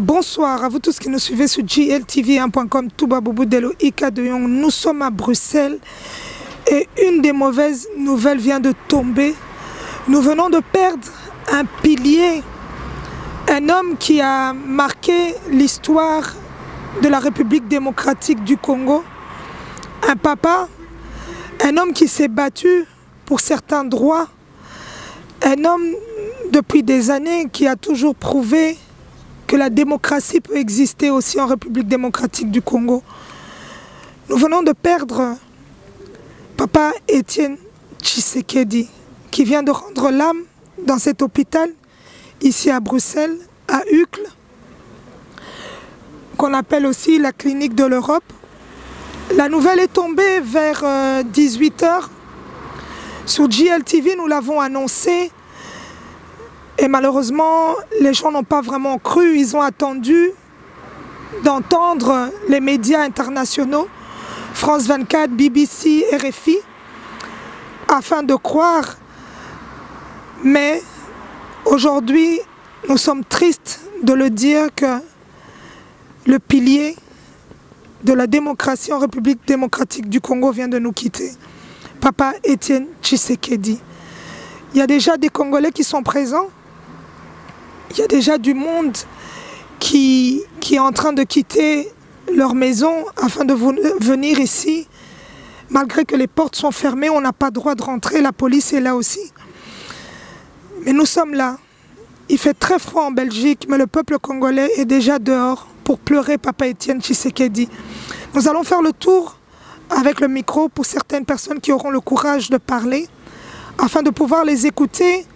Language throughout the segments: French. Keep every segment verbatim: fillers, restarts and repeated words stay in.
Bonsoir à vous tous qui nous suivez sur G L T V un point com, Touba Boubou Delo Ika de Yong. Nous sommes à Bruxelles et une des mauvaises nouvelles vient de tomber. Nous venons de perdre un pilier, un homme qui a marqué l'histoire de la République démocratique du Congo, un papa, un homme qui s'est battu pour certains droits, un homme depuis des années qui a toujours prouvé que la démocratie peut exister aussi en République démocratique du Congo. Nous venons de perdre Papa Étienne Tshisekedi, qui vient de rendre l'âme dans cet hôpital, ici à Bruxelles, à Uccle, qu'on appelle aussi la clinique de l'Europe. La nouvelle est tombée vers euh, dix-huit heures. Sur G L T V, nous l'avons annoncé. Et malheureusement, les gens n'ont pas vraiment cru. Ils ont attendu d'entendre les médias internationaux, France vingt-quatre, B B C, R F I, afin de croire. Mais aujourd'hui, nous sommes tristes de le dire que le pilier de la démocratie en République démocratique du Congo vient de nous quitter. Papa Étienne Tshisekedi. Il y a déjà des Congolais qui sont présents. Il y a déjà du monde qui, qui est en train de quitter leur maison afin de venir ici. Malgré que les portes sont fermées, on n'a pas le droit de rentrer, la police est là aussi. Mais nous sommes là. Il fait très froid en Belgique, mais le peuple congolais est déjà dehors pour pleurer Papa Étienne Tshisekedi. Nous allons faire le tour avec le micro pour certaines personnes qui auront le courage de parler, afin de pouvoir les écouter.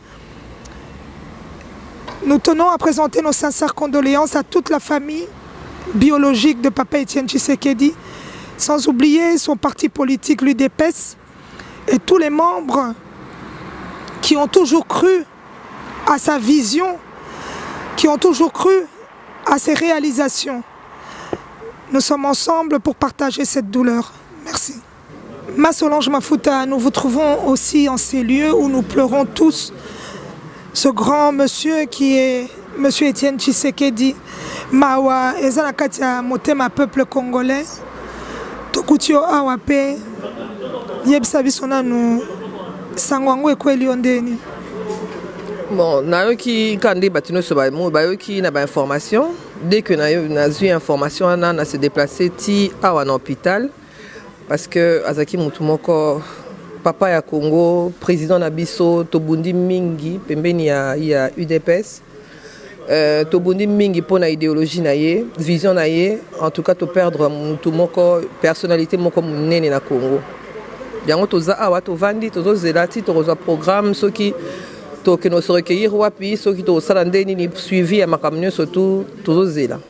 Nous tenons à présenter nos sincères condoléances à toute la famille biologique de Papa Étienne Tshisekedi, sans oublier son parti politique, l'U D P S, et tous les membres qui ont toujours cru à sa vision, qui ont toujours cru à ses réalisations. Nous sommes ensemble pour partager cette douleur. Merci. Ma Solange Mafuta, nous vous trouvons aussi en ces lieux où nous pleurons tous ce grand monsieur qui est monsieur Étienne Tshisekedi. Mawa ezanakatia motema peuple congolais. Tokutio awape yebisa bisona nu sangwango ekweli ondeni. Bon, nayo ki kande batino so ba mo bayo ki na ba information. Dès que nayo na eu information ana na se déplacer ti awa na hôpital parce que azaki mutu moko papa ya Congo, président Nabiso, Tobundi Mingi, pembeni ya, ya U D P S. Euh, Tobundi Mingi pour na idéologie na ye, vision na ye, en tout cas to perdre mutu moko, personnalité moko munene na Congo. Yango toza awa to vandi, tozo zelati, to roza programme, ceux qui to que nous se recueillir wapi, ceux qui to salandeni ni suivi à makamnyo surtout tozo zela.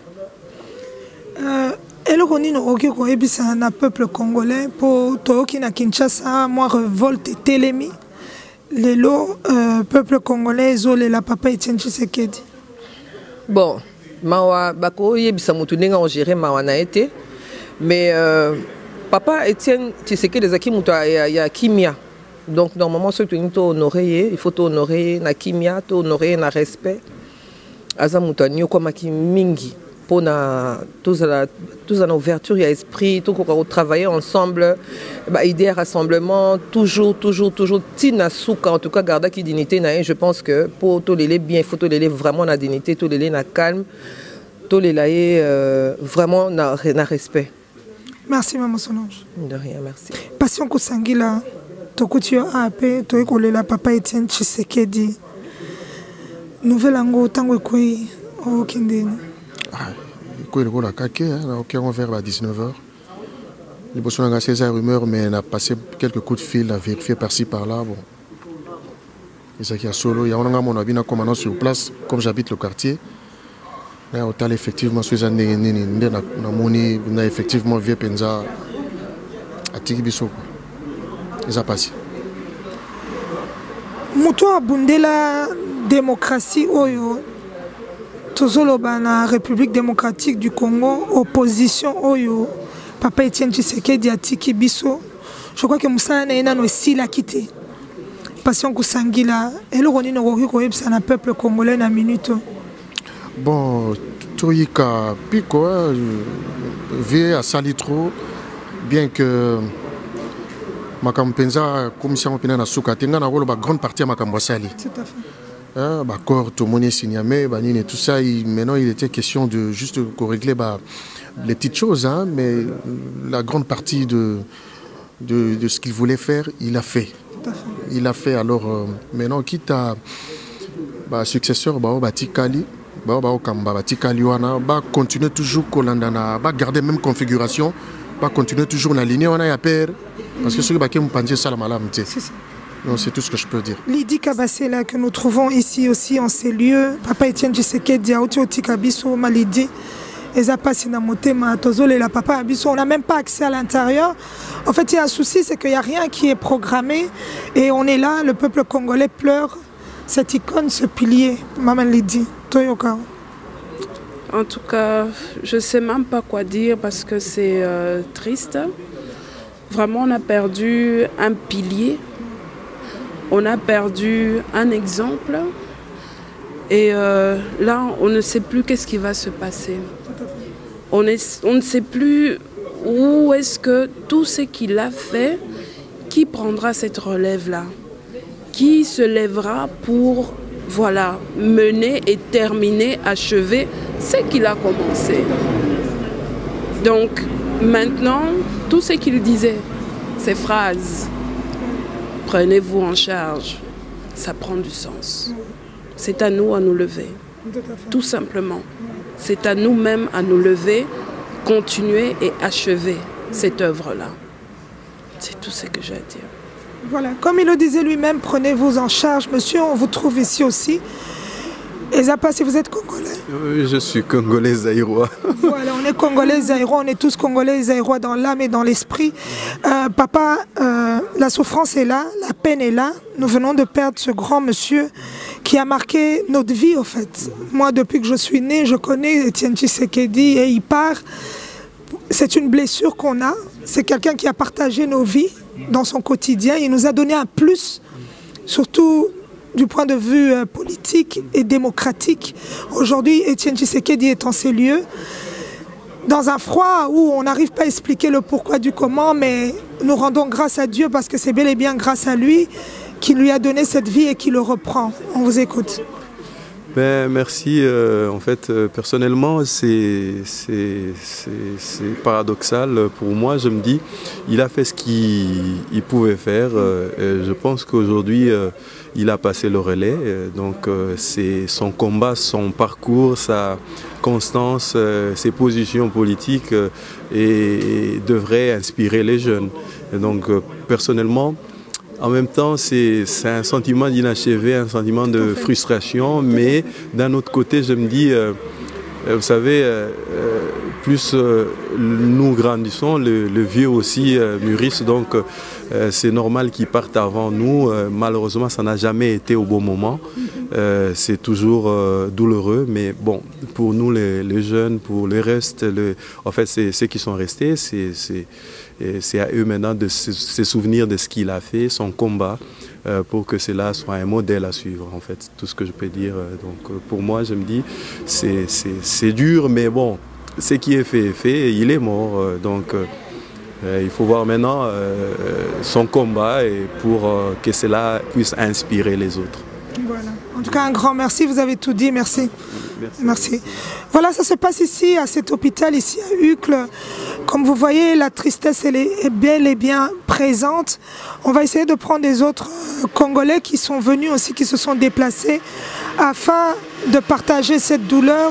Euh, eloko nini okoki koyebisa na peuple congolais pour toyoki na Kinshasa mwa révolte etelemi lelo euh, peuple congolais ezolela Papa Étienne Tshisekedi. Bon, mawa bako yebisa mutu ndenge on gérer mawa na été, mais euh, Papa Étienne Tshisekedi ezaki mutu ya, ya kimia. Donc normalement ceux qui to honorer, il faut to honorer na kimia, to honorer na respect. Aza mutu anyo koma ki mingi. Pour tous en ouverture, il y a esprit, tout qu'on travailler ensemble, bah, idée rassemblement, toujours, toujours, toujours, tina souka, en tout cas, garder qui dignité, je pense que pour tous les bien, il faut tous les vraiment la dignité, tous les na calme, tous les laïcs euh, vraiment na, na respect. Merci, Maman Solange. De rien, merci. Passion Kusangila, Tokutio A P, Toekole la Papa Étienne Tshisekedi. Nouvelle ango, tango koi, au Kindeni. Ah, il y a un vers à dix-neuf heures. Il y a ces rumeurs, mais on a passé quelques coups de fil, on a vérifié par-ci, par-là. Bon. Il y a solo, il y a un commandant sur place, comme j'habite le quartier. On a effectivement, on a effectivement vu Penza à Tikibiso. Ils ont passé. Moutou Abundela démocratie, oyo. Tozoloba na République démocratique du Congo, opposition oyo Papa Étienne Tshisekedi atiki biso. Je crois que Moussa na ena no sila quitté. Passion Kusangila, eloko nini okoki koyebisa na peuple congolais na minute. Bon, Toyika Pico, V à Salitro, bien que ma campenza commission opinion na suka tenga na rôle ba grande partie à ma cambosali. Tout à fait. Hein, bah corps tout monnaie signamé, bah et tout ça, il, maintenant il était question de juste régler bah les petites choses, hein, mais la grande partie de de, de ce qu'il voulait faire, il a fait. Tout à fait. Il a fait alors euh, maintenant quitte à bah successeur bah bah Tikali, bah bah Okamba bah Tikali wana bah continuer toujours kolandana, bah garder même configuration, bah continuer toujours la ligne wana ya père parce que ce que bah qui me pense ça la malam tu sais. C'est tout ce que je peux dire. Lydie Kabasela que nous trouvons ici aussi en ces lieux, Papa Etienne Tshisekedi Aouti Otikabiso Malidi, Ezapasi Namotema Tozole la Papa Abiso, on n'a même pas accès à l'intérieur. En fait, il y a un souci, c'est qu'il n'y a rien qui est programmé et on est là, le peuple congolais pleure cette icône, ce pilier. Maman Lydie, Toyoka. En tout cas, je ne sais même pas quoi dire parce que c'est euh, triste. Vraiment, on a perdu un pilier. On a perdu un exemple et euh, là, on ne sait plus qu'est-ce qui va se passer. On, est, on ne sait plus où est-ce que tout ce qu'il a fait, qui prendra cette relève-là, qui se lèvera pour voilà, mener et terminer, achever ce qu'il a commencé. Donc maintenant, tout ce qu'il disait, ces phrases, prenez-vous en charge, ça prend du sens. C'est à nous à nous lever, tout simplement. C'est à nous-mêmes à nous lever, continuer et achever cette œuvre-là. C'est tout ce que j'ai à dire. Voilà, comme il le disait lui-même, prenez-vous en charge. Monsieur, on vous trouve ici aussi. Ezapa, si vous êtes congolais? Oui, je suis congolais zaïrois. Voilà, on est congolais zaïrois, on est tous congolais zaïrois dans l'âme et dans l'esprit. Euh, papa, euh, la souffrance est là, la peine est là. Nous venons de perdre ce grand monsieur qui a marqué notre vie, au fait. Moi, depuis que je suis né, je connais Etienne Tshisekedi et il part. C'est une blessure qu'on a. C'est quelqu'un qui a partagé nos vies dans son quotidien. Il nous a donné un plus, surtout du point de vue euh, politique et démocratique. Aujourd'hui, Etienne Tshisekedi est en ces lieux, dans un froid où on n'arrive pas à expliquer le pourquoi du comment, mais nous rendons grâce à Dieu parce que c'est bel et bien grâce à lui qui lui a donné cette vie et qui le reprend. On vous écoute. Ben, merci. Euh, en fait, euh, personnellement, c'est paradoxal pour moi. Je me dis, il a fait ce qu'il pouvait faire. Euh, et je pense qu'aujourd'hui, euh, il a passé le relais. Euh, donc, euh, c'est son combat, son parcours, sa constance, euh, ses positions politiques euh, et, et devraient inspirer les jeunes. Et donc, euh, personnellement, en même temps, c'est un sentiment d'inachevé, un sentiment de frustration, mais d'un autre côté, je me dis, euh, vous savez, euh, plus euh, nous grandissons, le, le vieux aussi euh, mûrisse, donc euh, c'est normal qu'ils partent avant nous. Euh, malheureusement, ça n'a jamais été au bon moment. Euh, c'est toujours euh, douloureux, mais bon, pour nous les, les jeunes, pour le reste, le, en fait, c'est ceux qui sont restés, c'est à eux maintenant de se, se souvenir de ce qu'il a fait, son combat, euh, pour que cela soit un modèle à suivre, en fait, tout ce que je peux dire. Donc pour moi, je me dis, c'est dur, mais bon, ce qui est fait est fait, il est mort, donc euh, il faut voir maintenant euh, son combat et pour euh, que cela puisse inspirer les autres. Voilà. En tout cas, un grand merci, vous avez tout dit, merci. Merci. Merci. Voilà, ça se passe ici, à cet hôpital, ici à Uccle. Comme vous voyez, la tristesse, elle est bel et bien présente. On va essayer de prendre des autres Congolais qui sont venus aussi, qui se sont déplacés, afin de partager cette douleur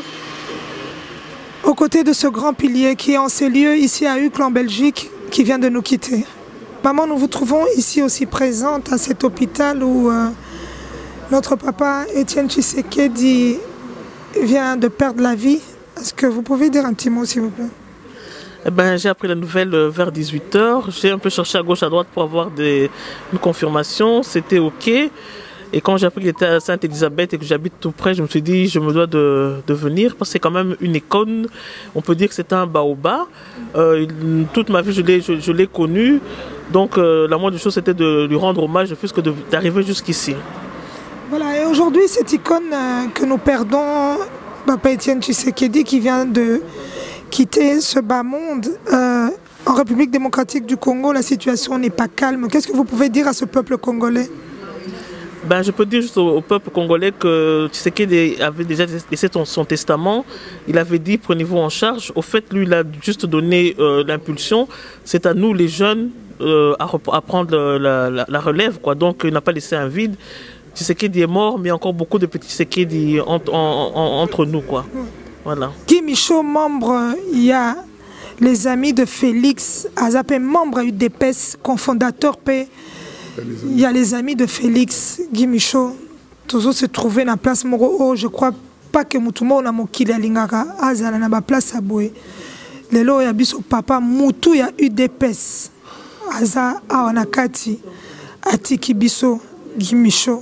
aux côtés de ce grand pilier qui est en ces lieux, ici à Uccle, en Belgique, qui vient de nous quitter. Maman, nous vous trouvons ici aussi présente, à cet hôpital où euh, notre papa, Etienne Tshisekedi, vient de perdre la vie. Est-ce que vous pouvez dire un petit mot, s'il vous plaît? Eh ben, j'ai appris la nouvelle vers dix-huit heures. J'ai un peu cherché à gauche, à droite pour avoir des, une confirmation. C'était OK. Et quand j'ai appris qu'il était à Sainte-Élisabeth et que j'habite tout près, je me suis dit, je me dois de, de venir parce que c'est quand même une icône. On peut dire que c'est un baobab. Euh, toute ma vie, je l'ai je, je connu. Donc, euh, la moindre chose, c'était de lui rendre hommage, plus que d'arriver jusqu'ici. Voilà, et aujourd'hui, cette icône euh, que nous perdons Papa Étienne Tshisekedi qui vient de quitter ce bas monde. Euh, en République démocratique du Congo, la situation n'est pas calme. Qu'est-ce que vous pouvez dire à ce peuple congolais? Ben, je peux dire juste au, au peuple congolais que Tshisekedi avait déjà laissé son, son testament. Il avait dit prenez-vous en charge. Au fait, lui, il a juste donné euh, l'impulsion. C'est à nous, les jeunes, euh, à, à prendre la, la, la relève, quoi. Donc, il n'a pas laissé un vide. Tshisekedi est mort, mais il y a encore beaucoup de petits Tshisekedi en, en, en, entre nous, quoi. Voilà. Guy Michaud, membre, il y a les amis de Félix, Azapé, membre U D P S, cofondateur P. Il y a les amis de Félix, Guy Michaud, toujours se trouver dans la place Moro. Je ne crois pas que Moutouma na mokili alingaka azala na ba place aboué. Lelo ya biso papa Moutou ya U D P S. Aza awanakati atiki biso Guy Michaud.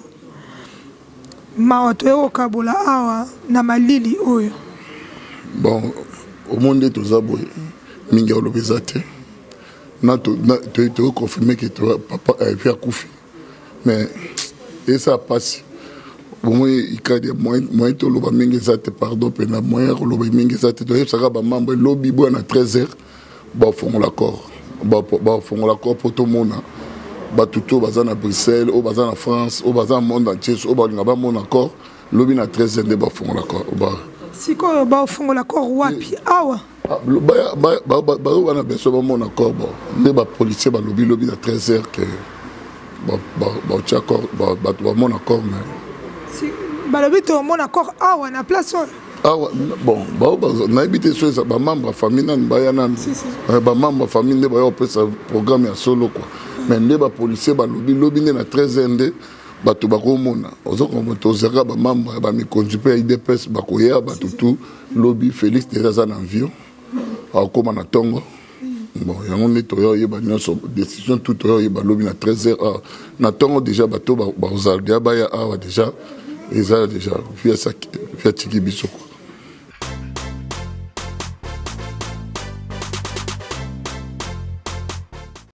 Mawato yo kabola awa na malili oyo. Bon, au monde tous aboué. Mingi olobeza te. Na to to to confirmer que toi papa a fait Koufi. Mais et ça passe. Bon il cadre moi moi to loba mingi zate pardon pena moi loba mingi zate to ça ba membre lobby bo na treize heures ba font l'accord. Ba ba font l'accord pour tout monde. Ba tuto baza na Bruxelles, au baza na France, au baza monde entier, au ba ngaba mon accord, lobby na treize heures de ba font l'accord. Ba siko ba font l'accord wapi awa. Bah, bah, bah, bah, bah, on a besoin de mon accord. Bon, les policiers, bah, lobby, lobby à treize heures que, bah, bah, bah, tu accord, bah, bah, mon accord, mais. Si, bah, lobby, tu as mon accord, ah, on a place. Ah, bon, bah, bah, on a habité sur ça, bah, membre famille, nan, bah, yanan, bah, membre famille, bah, on peut ça programme à solo, quoi. Mais les bah, policiers, bah, lobby, lobby, à treize heures, bah, tu vas au monde. On sait qu'on va te dire, bah, membre, bah, mes conduits, I D P S, bah, koya, bah, tout, lobby, Félix, déjà, dans l'avion. Comme on a tongo, bon, il y a un nettoyeur, il y a une décision tout il y a lobby à treize heures. Na tongo déjà bateau, bah, aux aldias, bah, il y a déjà, ils ont déjà, via ça, via Tiki Bissoko.